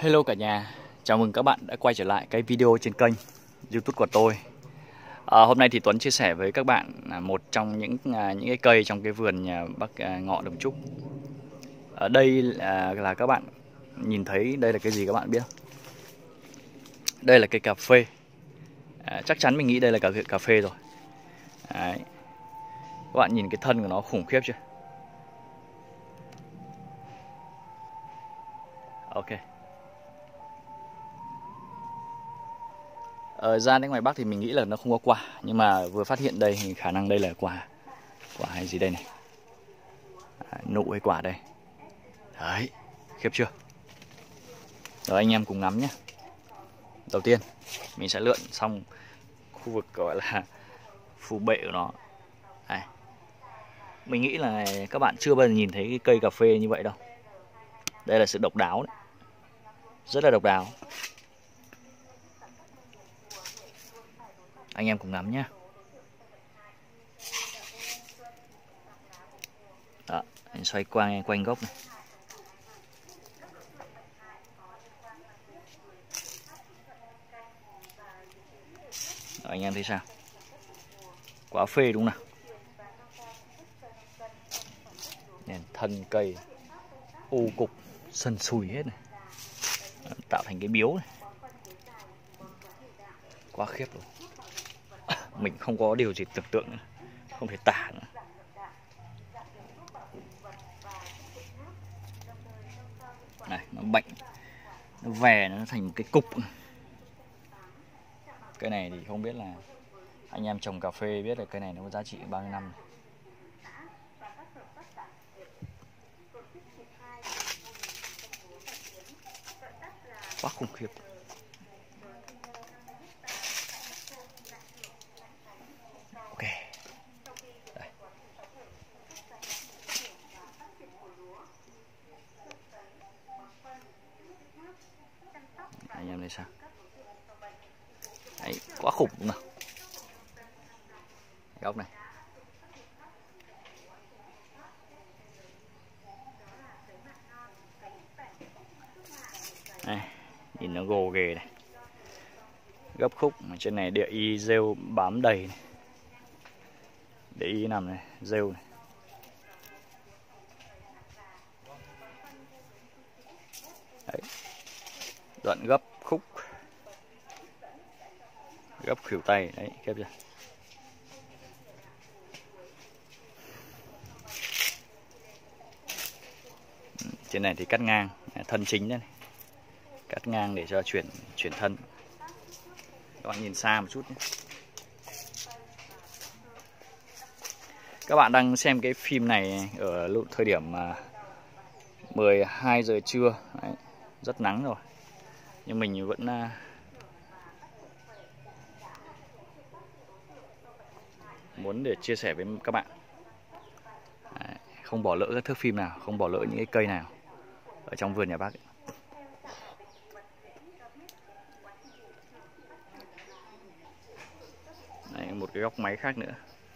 Hello cả nhà, chào mừng các bạn đã quay trở lại cái video trên kênh YouTube của tôi. Hôm nay thì Tuấn chia sẻ với các bạn một trong những cái cây trong cái vườn nhà bác Ngọ Đồng Trúc. Ở đây là các bạn nhìn thấy đây là cái gì các bạn biết không? Đây là cây cà phê. Chắc chắn mình nghĩ đây là cà phê rồi. Đấy. Các bạn nhìn cái thân của nó khủng khiếp chưa? Ok. Ra đến ngoài Bắc thì mình nghĩ là nó không có quả, nhưng mà vừa phát hiện đây thì khả năng đây là quả hay gì đây này. Nụ hay quả đây. Đấy, khiếp chưa? Rồi anh em cùng ngắm nhé. Đầu tiên mình sẽ lượn xong khu vực gọi là phủ bệ của nó. Đây. Mình nghĩ là các bạn chưa bao giờ nhìn thấy cái cây cà phê như vậy đâu. Đây là sự độc đáo đấy. Rất là độc đáo. Anh em cùng ngắm nhé. Đó, mình xoay quanh gốc này. Đó, anh em thấy sao? Quá phê đúng không nào? Nền thân cây u cục sần sùi hết này, tạo thành cái biếu này. Quá khiếp luôn. Mình không có điều gì tưởng tượng nữa, không thể tả nữa. Này, nó bệnh, nó về nó thành một cái cục. Cái này thì không biết là anh em trồng cà phê biết là cây này nó có giá trị bao nhiêu năm này. Quá khủng khiếp. Ok. Đây. Anh em thấy sao? Đấy, quá khủng đúng không? Góc này. Đây, nhìn nó gồ ghề này. Gấp khúc ở trên này địa y rêu bám đầy này. Địa y nằm này, rêu này. Đấy. Đoạn gấp khúc. Gấp khuỷu tay đấy, kẹp chưa? Trên này thì cắt ngang, thân chính đây này. Cắt ngang để cho chuyển thân. Các bạn nhìn xa một chút nhé. Các bạn đang xem cái phim này ở lúc thời điểm 12 giờ trưa. Đấy, rất nắng rồi. Nhưng mình vẫn muốn để chia sẻ với các bạn. Đấy, không bỏ lỡ các thước phim nào, không bỏ lỡ những cái cây nào ở trong vườn nhà bác ấy. Đấy, một cái góc máy khác nữa.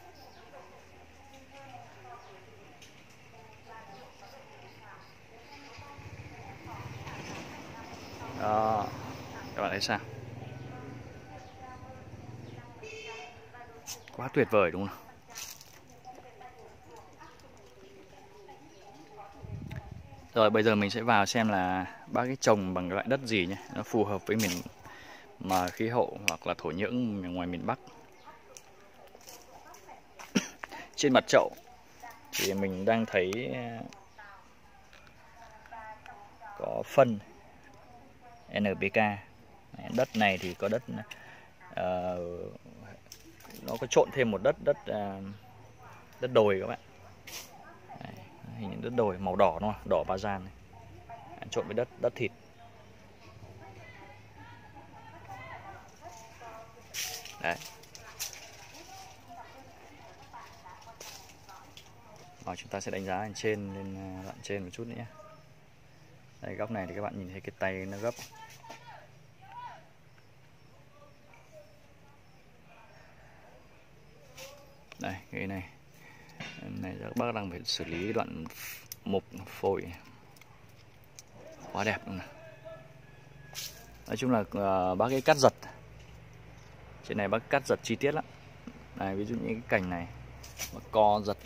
Đó, các bạn thấy sao? Quá tuyệt vời đúng không? Rồi bây giờ mình sẽ vào xem là bác ấy trồng bằng loại đất gì nhé, nó phù hợp với miền mà khí hậu hoặc là thổ nhưỡng ngoài miền Bắc. Trên mặt chậu thì mình đang thấy có phân NPK. Đất này thì có đất nó có trộn thêm một đất đồi các bạn. Đấy, hình đất đồi màu đỏ đúng không? Đỏ ba gian này. Trộn với đất thịt. Đấy. Và chúng ta sẽ đánh giá lên đoạn trên một chút nữa nhé. Đây, góc này thì các bạn nhìn thấy cái tay nó gấp. Đây, cái này các bác đang phải xử lý đoạn mục phổi. Quá đẹp luôn này. Nói chung là bác ấy cắt giật. Trên này bác cắt giật chi tiết lắm. Này, ví dụ những cái cành này mà co giật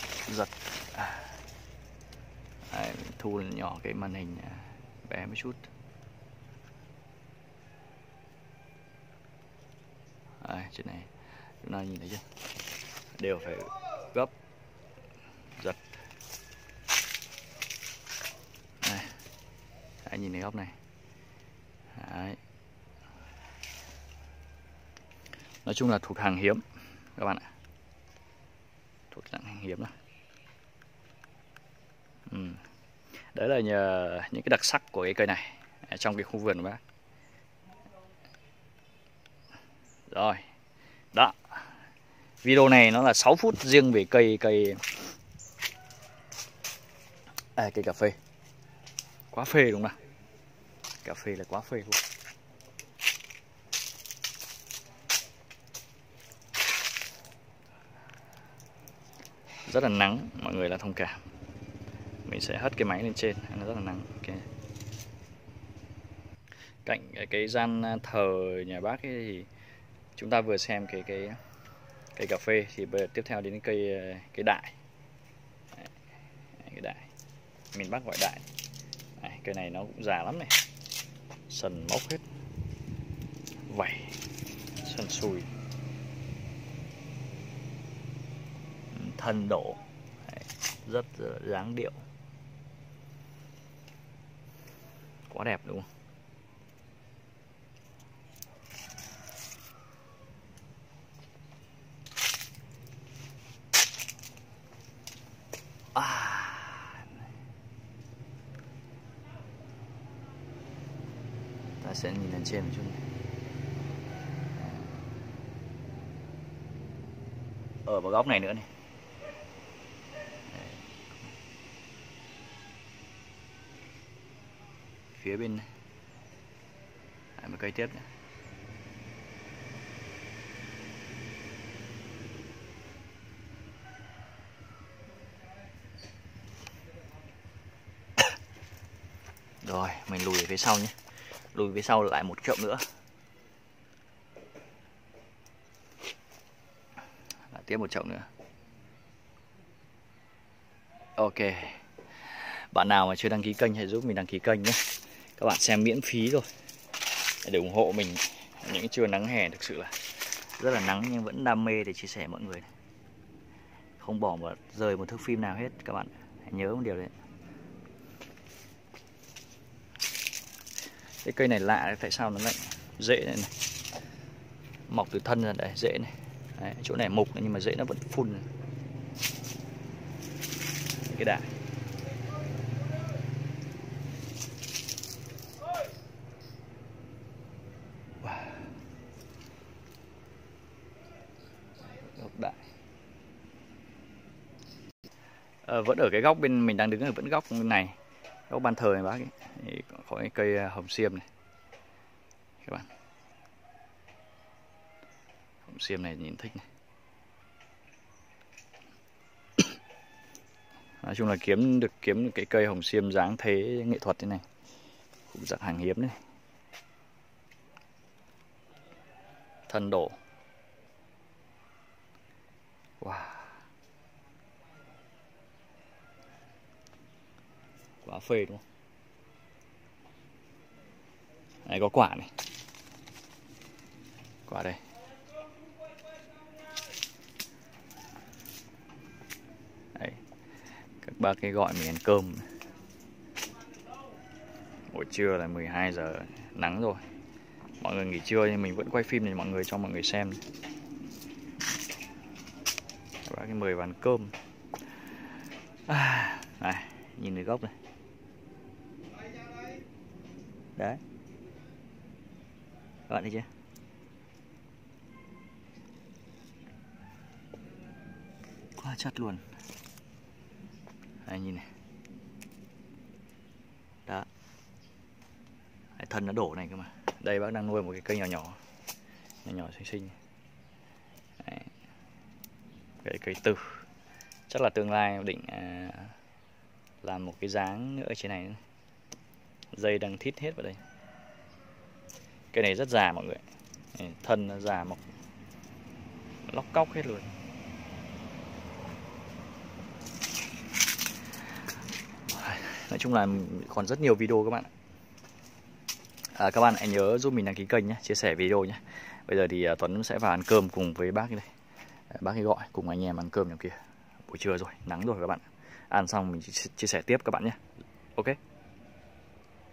đấy, thu nhỏ cái màn hình bé một chút. Đấy, trên này chúng ta nhìn thấy chưa, đều phải gấp giật. Này, hãy nhìn thấy góc này. Đấy. Nói chung là thuộc hàng hiếm các bạn ạ, thuộc dạng hàng hiếm đó. Đấy là những cái đặc sắc của cái cây này trong cái khu vườn của bác. Rồi, đó. Video này nó là 6 phút riêng về cây cà phê. Quá phê đúng không? Cà phê là quá phê luôn. Rất là nắng, mọi người là thông cảm. Mình sẽ hất cái máy lên trên, nó rất là nắng. Okay. Cạnh cái gian thờ nhà bác ấy thì chúng ta vừa xem cái cây cà phê, thì bây giờ tiếp theo đến cây đại. Đấy, cái đại, miền Bắc gọi đại. Đấy, cây này nó cũng già lắm này, sần mốc hết, vảy, sần sùi, thân đổ. Đấy, rất dáng điệu, quá đẹp đúng không? Ta sẽ nhìn lên trên một chút. Ở vào góc này nữa này. Phía bên này. Một cây tiếp nữa. Rồi, mình lùi về phía sau nhé. Lùi phía sau lại một chậu nữa. Lại tiếp một chậu nữa. Ok. Bạn nào mà chưa đăng ký kênh hãy giúp mình đăng ký kênh nhé. Các bạn xem miễn phí rồi, để ủng hộ mình những trưa nắng hè thực sự là rất là nắng, nhưng vẫn đam mê để chia sẻ mọi người. Không bỏ rời một thước phim nào hết, các bạn hãy nhớ một điều đấy. Cái cây này lạ đấy, tại sao nó lại rễ này, mọc từ thân ra đây, rễ này. Đấy, chỗ này mục nhưng mà rễ nó vẫn phun này. Cái đại. Wow. Gốc đại. Vẫn ở cái góc bên mình đang đứng, ở vẫn góc bên này, góc ban thờ này bác ấy. Thì có cái cây hồng xiêm này các bạn. Hồng xiêm này nhìn thích này. Nói chung là kiếm được cái cây hồng xiêm dáng thế nghệ thuật thế này cũng dạng hàng hiếm đấy. Thân đổ. Wow. Quá phê đúng không? Đây có quả này. Quả đây. Đấy. Các bác ấy gọi mình ăn cơm. Buổi trưa là 12 giờ, nắng rồi. Mọi người nghỉ trưa nhưng mình vẫn quay phim để mọi người, cho mọi người xem. Các bác ấy mời vào ăn cơm. Này, nhìn cái gốc này. Đấy. Các bạn thấy chưa? Quá chất luôn. Đây nhìn này. Đó. Đấy, thân nó đổ này cơ mà. Đây bác đang nuôi một cái cây nhỏ xinh xinh. Đấy. Cây từ. Chắc là tương lai định làm một cái dáng nữa ở trên này nữa. Dây đang thít hết vào đây. Cây này rất già mọi người. Thân nó già mọc lóc cóc hết luôn. Nói chung là còn rất nhiều video các bạn. Các bạn hãy nhớ giúp mình đăng ký kênh nhé, chia sẻ video nhé. Bây giờ thì Tuấn sẽ vào ăn cơm cùng với bác đây. Bác ấy gọi cùng anh em ăn cơm trong kia. Buổi trưa rồi, nắng rồi các bạn. Ăn xong mình chia sẻ tiếp các bạn nhé. Ok.